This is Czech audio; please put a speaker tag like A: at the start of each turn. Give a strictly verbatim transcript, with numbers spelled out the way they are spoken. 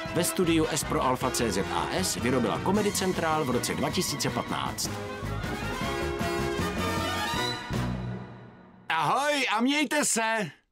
A: ve studiu S pro Alfa C Z A S vyrobila Comedy Central v roce dva tisíce patnáct. Ahoj a mějte se!